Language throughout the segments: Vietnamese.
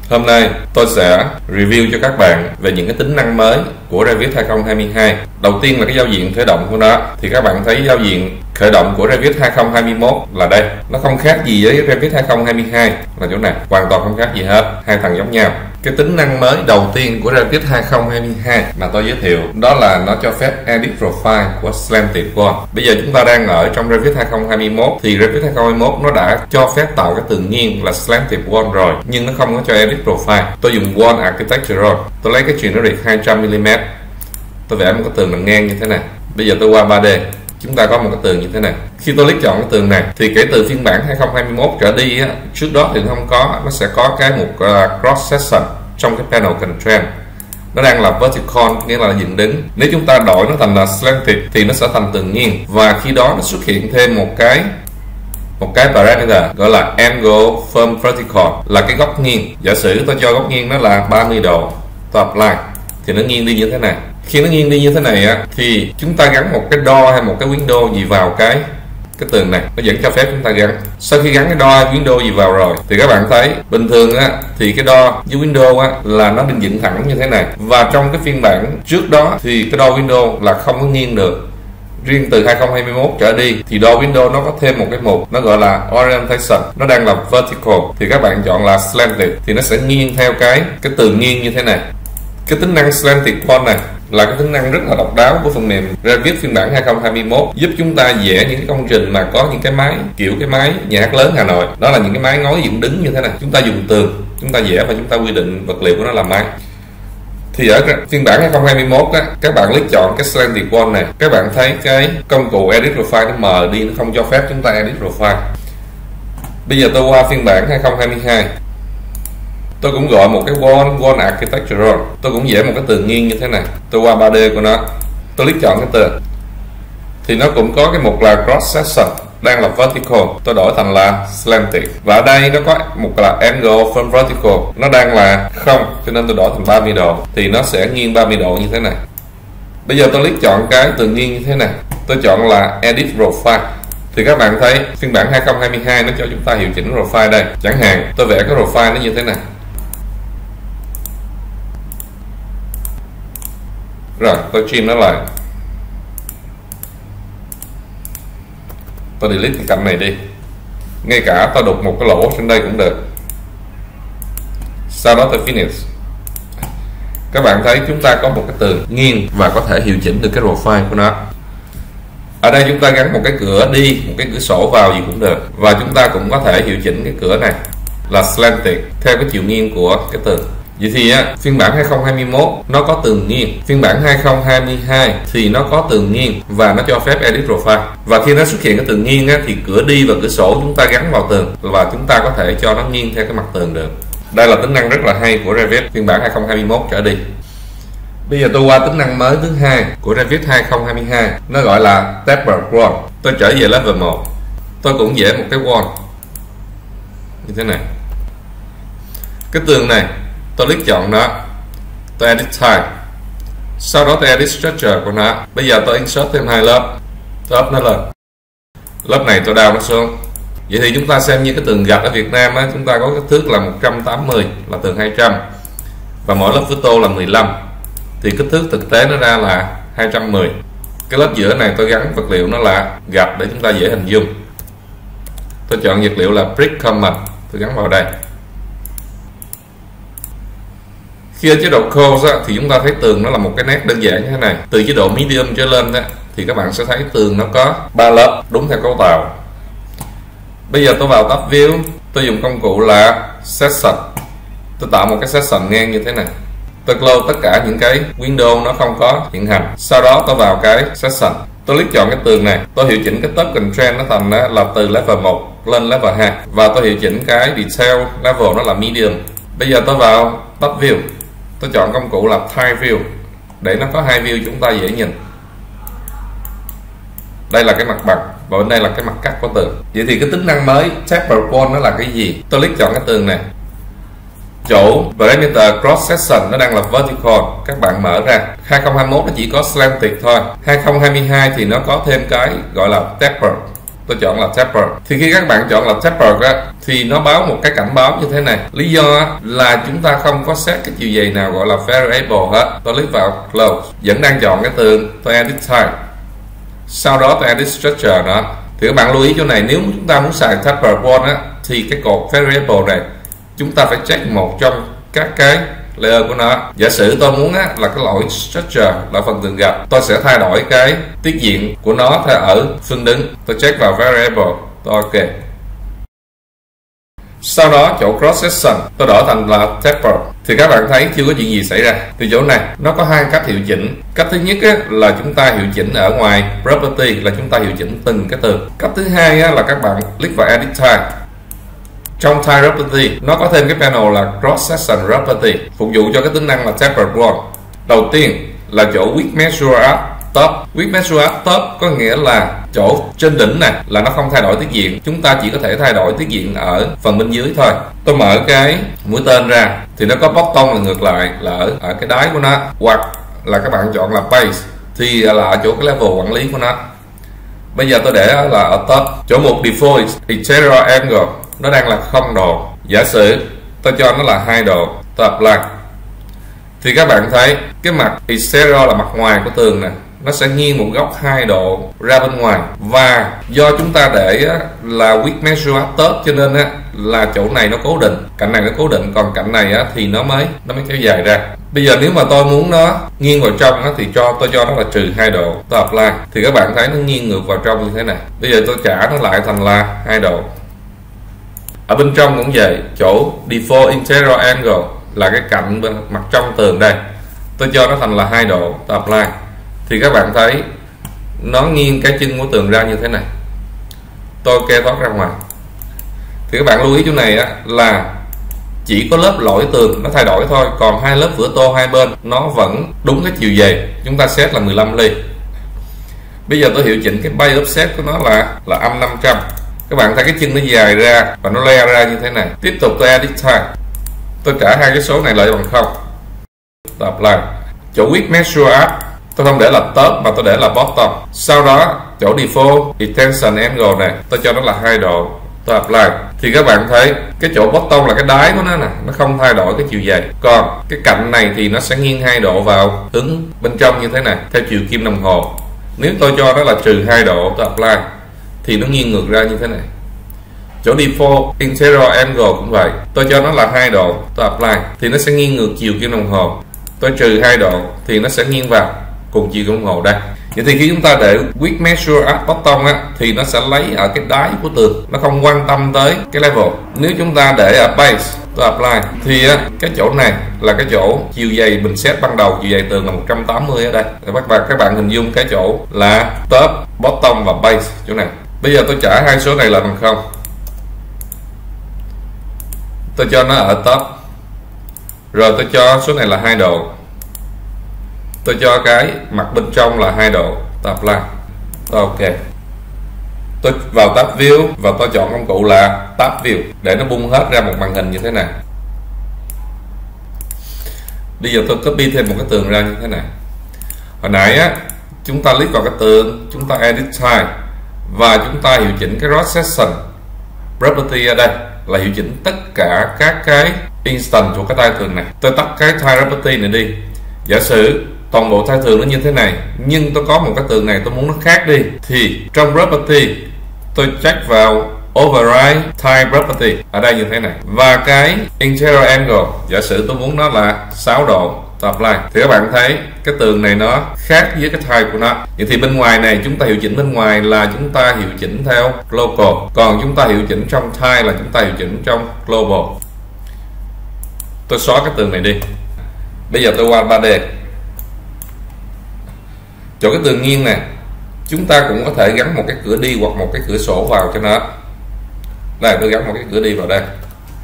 Hôm nay tôi sẽ review cho các bạn về những cái tính năng mới của Revit 2022. Đầu tiên là cái giao diện khởi động của nó. Thì các bạn thấy giao diện khởi động của Revit 2021 là đây. Nó không khác gì với Revit 2022 là chỗ này, hoàn toàn không khác gì hết, hai thằng giống nhau. Cái tính năng mới đầu tiên của Revit 2022 mà tôi giới thiệu đó là nó cho phép edit profile của Slanted Wall. Bây giờ chúng ta đang ở trong Revit 2021 thì Revit 2021 nó đã cho phép tạo cái tường nghiêng là Slanted Wall rồi, nhưng nó không có cho edit profile. Tôi dùng Wall Architectural, tôi lấy cái generic 200mm, tôi vẽ một cái tường nằm ngang như thế này. Bây giờ tôi qua 3D, chúng ta có một cái tường như thế này. Khi tôi click chọn cái tường này thì kể từ phiên bản 2021 trở đi á, trước đó thì không có, nó sẽ có cái mục cross section trong cái panel constraint. Nó đang là vertical, nghĩa là dựng đứng. Nếu chúng ta đổi nó thành là slanted thì nó sẽ thành tường nghiêng, và khi đó nó xuất hiện thêm một cái parameter gọi là angle from vertical, là cái góc nghiêng. Giả sử tôi cho góc nghiêng nó là 30 độ, tôi apply thì nó nghiêng đi như thế này. Khi nó nghiêng đi như thế này á, thì chúng ta gắn một cái door hay một cái window gì vào cái tường này, nó vẫn cho phép chúng ta gắn. Sau khi gắn cái door hay window gì vào rồi thì các bạn thấy bình thường á, thì cái door với window á, là nó định dựng thẳng như thế này. Và trong cái phiên bản trước đó thì cái door window là không có nghiêng được. Riêng từ 2021 trở đi thì door window nó có thêm một cái mục nó gọi là orientation, nó đang là vertical, thì các bạn chọn là slanted thì nó sẽ nghiêng theo cái tường nghiêng như thế này. Cái tính năng Slanted Wall này là cái tính năng rất là độc đáo của phần mềm Revit phiên bản 2021, giúp chúng ta vẽ những cái công trình mà có những cái mái kiểu cái mái nhà hát lớn Hà Nội, đó là những cái mái ngói dựng đứng như thế này. Chúng ta dùng tường, chúng ta vẽ và chúng ta quy định vật liệu của nó là mái. Thì ở phiên bản 2021 á, các bạn click chọn cái Slanted Wall này, các bạn thấy cái công cụ Edit Profile nó mờ đi, nó không cho phép chúng ta Edit Profile. Bây giờ tôi qua phiên bản 2022, tôi cũng gọi một cái wall architectural, tôi cũng vẽ một cái tường nghiêng như thế này. Tôi qua 3D của nó, tôi click chọn cái tường thì nó cũng có cái mục là cross section, đang là vertical, tôi đổi thành là slanted. Và ở đây nó có một là angle from vertical, nó đang là 0, cho nên tôi đổi thành 30 độ thì nó sẽ nghiêng 30 độ như thế này. Bây giờ tôi click chọn cái tường nghiêng như thế này, tôi chọn là edit profile thì các bạn thấy phiên bản 2022 nó cho chúng ta hiệu chỉnh profile đây. Chẳng hạn tôi vẽ cái profile nó như thế này. Rồi tôi trim nó lại, tôi delete cái cạnh này đi, ngay cả tôi đục một cái lỗ trên đây cũng được. Sau đó tôi finish. Các bạn thấy chúng ta có một cái tường nghiêng và có thể hiệu chỉnh được cái profile của nó. Ở đây chúng ta gắn một cái cửa đi, một cái cửa sổ vào gì cũng được, và chúng ta cũng có thể hiệu chỉnh cái cửa này là slanted theo cái chiều nghiêng của cái tường. Vậy thì á, phiên bản 2021 nó có tường nghiêng, phiên bản 2022 thì nó có tường nghiêng và nó cho phép edit profile. Và khi nó xuất hiện cái tường nghiêng á, thì cửa đi và cửa sổ chúng ta gắn vào tường và chúng ta có thể cho nó nghiêng theo cái mặt tường được. Đây là tính năng rất là hay của Revit phiên bản 2021 trở đi. Bây giờ tôi qua tính năng mới thứ hai của Revit 2022, nó gọi là taper wall. Tôi trở về level 1, tôi cũng vẽ một cái wall như thế này. Cái tường này tôi click chọn nó, tôi edit type, sau đó tôi edit structure của nó. Bây giờ tôi insert thêm 2 lớp, tôi up nó lên, lớp này tôi down nó xuống. Vậy thì chúng ta xem như cái tường gạch ở Việt Nam á, chúng ta có kích thước là 180 là tường 200 và mỗi lớp photo là 15, thì kích thước thực tế nó ra là 210. Cái lớp giữa này tôi gắn vật liệu nó là gạch để chúng ta dễ hình dung. Tôi chọn vật liệu là brick common, tôi gắn vào đây. Khi ở chế độ Close thì chúng ta thấy tường nó là một cái nét đơn giản như thế này. Từ chế độ Medium trở lên đó, thì các bạn sẽ thấy tường nó có 3 lớp đúng theo cấu tạo. Bây giờ tôi vào Tab View, tôi dùng công cụ là Section, tôi tạo một cái section ngang như thế này. Tôi close tất cả những cái window nó không có hiện hành. Sau đó tôi vào cái section, tôi click chọn cái tường này, tôi hiệu chỉnh cái top constraint nó thành là từ level 1 lên level 2, và tôi hiệu chỉnh cái detail level nó là medium. Bây giờ tôi vào Tab View, tôi chọn công cụ là Type View để nó có 2 view chúng ta dễ nhìn. Đây là cái mặt bằng và bên đây là cái mặt cắt của tường. Vậy thì cái tính năng mới taper wall nó là cái gì? Tôi click chọn cái tường này, chỗ parameter cross section nó đang là vertical, các bạn mở ra. 2021 nó chỉ có slanted thôi, 2022 thì nó có thêm cái gọi là taper tôi chọn là Taper. Thì khi các bạn chọn là Taper á, thì nó báo một cái cảnh báo như thế này. Lý do là chúng ta không có set cái chiều dày nào gọi là variable hết. Tôi click vào Close, vẫn đang chọn cái tường, tôi edit type, sau đó tôi edit structure đó. Thì các bạn lưu ý chỗ này, nếu chúng ta muốn xài Taper Wall á, thì cái cột variable này chúng ta phải check một trong các cái layer của nó. Giả sử tôi muốn á, là cái lỗi structure là phần tường gạch, tôi sẽ thay đổi cái tiết diện của nó theo ở phương đứng. Tôi check vào variable, tôi ok. Sau đó chỗ cross section tôi đổi thành là taper. Thì các bạn thấy chưa có chuyện gì xảy ra. Thì chỗ này nó có hai cách hiệu chỉnh. Cách thứ nhất á, là chúng ta hiệu chỉnh ở ngoài property, là chúng ta hiệu chỉnh từng cái tường. Cách thứ hai á, là các bạn click vào edit type. Trong type property nó có thêm cái panel là cross section property, phục vụ cho cái tính năng là taper wall. Đầu tiên là chỗ width measure at top. Width measure at top có nghĩa là chỗ trên đỉnh này là nó không thay đổi tiết diện, chúng ta chỉ có thể thay đổi tiết diện ở phần bên dưới thôi. Tôi mở cái mũi tên ra thì nó có bottom là ngược lại, là ở cái đáy của nó, hoặc là các bạn chọn là base thì là ở chỗ cái level quản lý của nó. Bây giờ tôi để là ở top. Chỗ một default interior angle nó đang là 0 độ. Giả sử tôi cho nó là 2 độ, tôi apply. Thì các bạn thấy cái mặt exterior là mặt ngoài của tường này, nó sẽ nghiêng một góc 2 độ ra bên ngoài. Và do chúng ta để là width measure at top, cho nên là chỗ này nó cố định, cạnh này nó cố định, còn cạnh này thì nó mới kéo dài ra. Bây giờ nếu mà tôi muốn nó nghiêng vào trong thì tôi cho nó là trừ 2 độ, tôi apply. Thì các bạn thấy nó nghiêng ngược vào trong như thế này. Bây giờ tôi trả nó lại thành là 2 độ. Ở bên trong cũng vậy, chỗ default interior angle là cái cạnh bên mặt trong tường đây, tôi cho nó thành là 2 độ, tôi apply. Thì các bạn thấy nó nghiêng cái chân của tường ra như thế này. Tôi kê thoát ra ngoài. Thì các bạn lưu ý chỗ này là chỉ có lớp lõi tường nó thay đổi thôi, còn hai lớp vữa tô hai bên nó vẫn đúng cái chiều dày, chúng ta set là 15 ly. Bây giờ tôi hiệu chỉnh cái bay offset của nó là âm 500. Các bạn thấy cái chân nó dài ra và nó le ra như thế này. Tiếp tục tôi edit type, tôi trả hai cái số này lại bằng 0, tôi apply. Chỗ width measure at tôi không để là top mà tôi để là bottom. Sau đó chỗ default extension angle này tôi cho nó là 2 độ, tôi apply. Thì các bạn thấy cái chỗ bottom là cái đáy của nó nè, nó không thay đổi cái chiều dày. Còn cái cạnh này thì nó sẽ nghiêng 2 độ vào hướng bên trong như thế này theo chiều kim đồng hồ. Nếu tôi cho nó là trừ 2 độ, tôi apply, thì nó nghiêng ngược ra như thế này. Chỗ default interior angle cũng vậy, tôi cho nó là 2 độ, tôi apply, thì nó sẽ nghiêng ngược chiều kim đồng hồ. Tôi trừ 2 độ thì nó sẽ nghiêng vào cùng chiều kim đồng hồ đây. Vậy thì khi chúng ta để width measure at bottom thì nó sẽ lấy ở cái đáy của tường, nó không quan tâm tới cái level. Nếu chúng ta để ở base, tôi apply, thì cái chỗ này là cái chỗ chiều dày mình set ban đầu, chiều dày tường là 180 ở đây. Để các bạn hình dung cái chỗ là top, bottom và base chỗ này. Bây giờ tôi trả hai số này là bằng 0. Tôi cho nó ở top. Rồi tôi cho số này là 2 độ. Tôi cho cái mặt bên trong là 2 độ, tôi apply. Ok. Tôi vào tab view và tôi chọn công cụ là tab view để nó bung hết ra một màn hình như thế này. Bây giờ tôi copy thêm một cái tường ra như thế này. Hồi nãy chúng ta click vào cái tường, chúng ta edit type và chúng ta hiệu chỉnh cái cross section property ở đây là hiệu chỉnh tất cả các cái instance của cái tay tường này. Tôi tắt cái type property này đi. Giả sử toàn bộ tay tường nó như thế này, nhưng tôi có một cái tường này tôi muốn nó khác đi, thì trong property tôi check vào override type property ở đây như thế này, và cái interior angle giả sử tôi muốn nó là 6 độ, tôi apply. Thì các bạn thấy cái tường này nó khác với cái type của nó. Vậy thì bên ngoài này chúng ta hiệu chỉnh bên ngoài là chúng ta hiệu chỉnh theo local, còn chúng ta hiệu chỉnh trong type là chúng ta hiệu chỉnh trong global. Tôi xóa cái tường này đi. Bây giờ tôi qua 3D. Chỗ cái tường nghiêng này chúng ta cũng có thể gắn một cái cửa đi hoặc một cái cửa sổ vào cho nó. Đây, tôi gắn một cái cửa đi vào đây.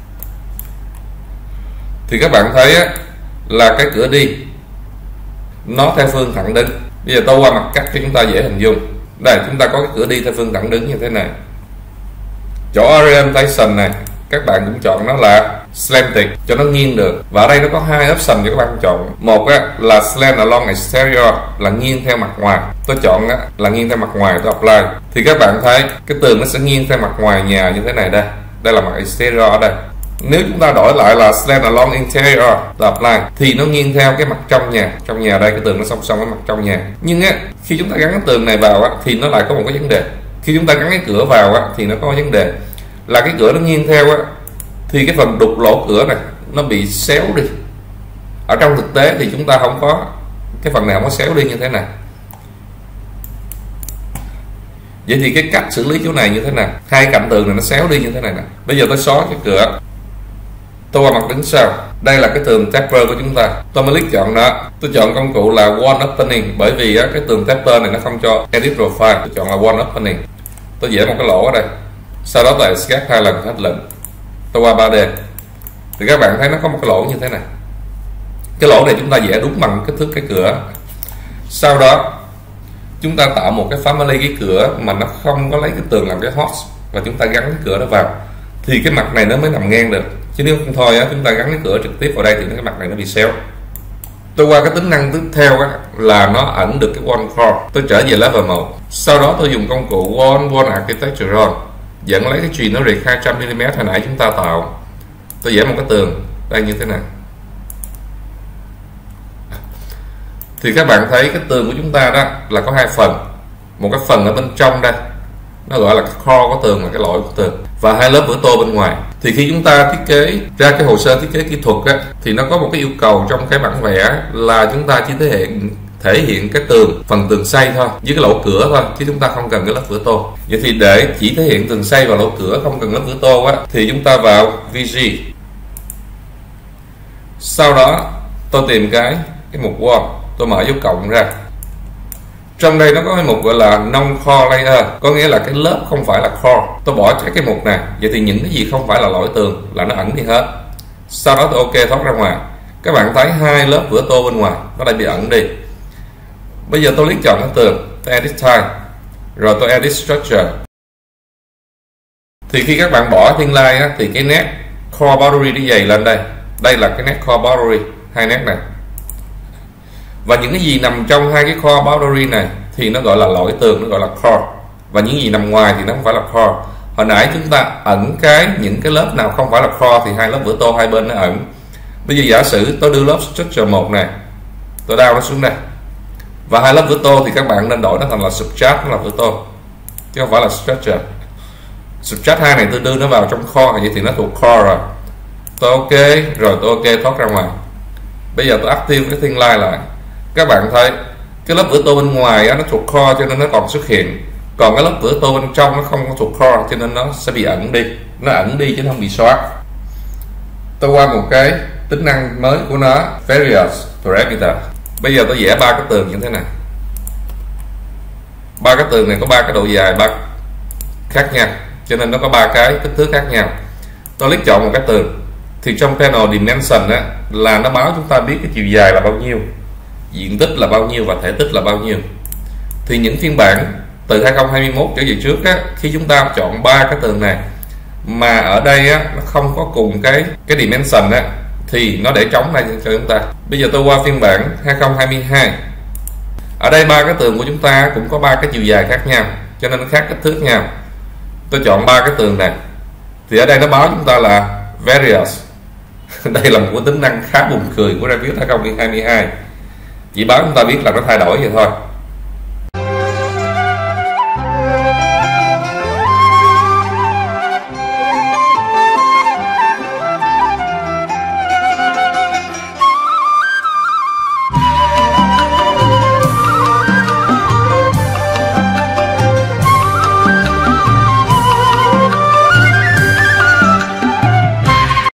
Thì các bạn thấy là cái cửa đi nó theo phương thẳng đứng. Bây giờ tôi qua mặt cắt cho chúng ta dễ hình dung. Đây, chúng ta có cái cửa đi theo phương thẳng đứng như thế này. Chỗ orientation này các bạn cũng chọn nó là slanted cho nó nghiêng được. Và ở đây nó có hai option cho các bạn chọn. Một á, là slant along exterior là nghiêng theo mặt ngoài. Tôi chọn á, là nghiêng theo mặt ngoài, tôi apply. Thì các bạn thấy cái tường nó sẽ nghiêng theo mặt ngoài nhà như thế này đây. Đây là mặt exterior ở đây. Nếu chúng ta đổi lại là slant along interior là apply thì nó nghiêng theo cái mặt trong nhà. Trong nhà đây cái tường nó song song với mặt trong nhà. Nhưng á, khi chúng ta gắn cái tường này vào á, thì nó lại có một cái vấn đề. Khi chúng ta gắn cái cửa vào á, thì nó có vấn đề là cái cửa nó nghiêng theo á, thì cái phần đục lỗ cửa này nó bị xéo đi. Ở trong thực tế thì chúng ta không có cái phần nào nó xéo đi như thế này. Vậy thì cái cách xử lý chỗ này như thế nào? Hai cạnh tường này nó xéo đi như thế này nè. Bây giờ tôi xóa cái cửa, tôi qua mặt đứng sau. Đây là cái tường taper của chúng ta. Tôi mới click chọn đó. Tôi chọn công cụ là wall opening, bởi vì á, cái tường taper này nó không cho edit profile. Tôi chọn là wall opening. Tôi vẽ một cái lỗ ở đây. Sau đó tôi escape 2 lần hết lệnh. Tôi qua 3D. Thì các bạn thấy nó có một cái lỗ như thế này. Cái lỗ này chúng ta vẽ đúng bằng kích thước cái cửa. Sau đó chúng ta tạo một cái family cái cửa mà nó không có lấy cái tường làm cái host, và chúng ta gắn cái cửa đó vào thì cái mặt này nó mới nằm ngang được. Chứ nếu không thôi á, chúng ta gắn cái cửa trực tiếp vào đây thì cái mặt này nó bị xéo. Tôi qua cái tính năng tiếp theo á, là nó ẩn được cái wall core. Tôi trở về level 1. Sau đó tôi dùng công cụ wall architecture dẫn lấy cái generic 200mm hồi nãy chúng ta tạo. Tôi vẽ một cái tường đây như thế này. Thì các bạn thấy cái tường của chúng ta đó là có hai phần. Một cái phần ở bên trong đây, nó gọi là cái core của tường, là cái lõi của tường, và hai lớp vữa tô bên ngoài. Thì khi chúng ta thiết kế ra cái hồ sơ thiết kế kỹ thuật á, thì nó có một cái yêu cầu trong cái bản vẽ là chúng ta chỉ thể hiện cái tường, phần tường xây thôi, với cái lỗ cửa thôi, chứ chúng ta không cần cái lớp vữa tô. Vậy thì để chỉ thể hiện tường xây và lỗ cửa, không cần lớp vữa tô á, thì chúng ta vào VG. Sau đó tôi tìm cái mục wall, tôi mở dấu cộng ra. Trong đây nó có cái mục gọi là non-core layer, có nghĩa là cái lớp không phải là core. Tôi bỏ cái mục này. Vậy thì những cái gì không phải là lõi tường là nó ẩn đi hết. Sau đó tôi ok thoát ra ngoài. Các bạn thấy hai lớp vữa tô bên ngoài nó đã bị ẩn đi. Bây giờ tôi click chọn cái tường, tôi edit type, rồi tôi edit structure. Thì khi các bạn bỏ thin line á, thì cái nét core boundary đi dày lên đây. Đây là cái nét core boundary, hai nét này. Và những cái gì nằm trong hai cái core boundary này thì nó gọi là lõi tường, nó gọi là core. Và những gì nằm ngoài thì nó không phải là core. Hồi nãy chúng ta ẩn những cái lớp nào không phải là core thì hai lớp vữa tô hai bên nó ẩn. Bây giờ giả sử tôi đưa lớp structure 1 này, tôi down nó xuống đây, và hai lớp vữa tô thì các bạn nên đổi nó thành là substrate, nó là vữa tô, chứ không phải là structure. Substrate 2 này tôi đưa nó vào trong core, vậy thì nó thuộc core rồi. Tôi ok, rồi tôi ok thoát ra ngoài. Bây giờ tôi active cái thin line lại. Các bạn thấy cái lớp vữa tô bên ngoài á, nó thuộc core cho nên nó còn xuất hiện, còn cái lớp vữa tô bên trong nó không có thuộc core cho nên nó sẽ bị ẩn đi. Nó ẩn đi chứ không bị xóa. Tôi qua một cái tính năng mới của nó, various parameter. Bây giờ tôi vẽ ba cái tường như thế này. Ba cái tường này có ba cái độ dài khác nhau, cho nên nó có ba cái kích thước khác nhau. Tôi click chọn một cái tường thì trong panel dimension á, là nó báo chúng ta biết cái chiều dài là bao nhiêu, diện tích là bao nhiêu và thể tích là bao nhiêu. Thì những phiên bản từ 2021 trở về trước á, khi chúng ta chọn ba cái tường này mà ở đây á, nó không có cùng cái dimension á, thì nó để trống đây cho chúng ta. Bây giờ tôi qua phiên bản 2022. Ở đây ba cái tường của chúng ta cũng có ba cái chiều dài khác nhau, cho nên nó khác kích thước nhau. Tôi chọn ba cái tường này thì ở đây nó báo chúng ta là various. Đây là một cái tính năng khá buồn cười của Revit 2022. Chỉ báo chúng ta biết là nó thay đổi vậy thôi.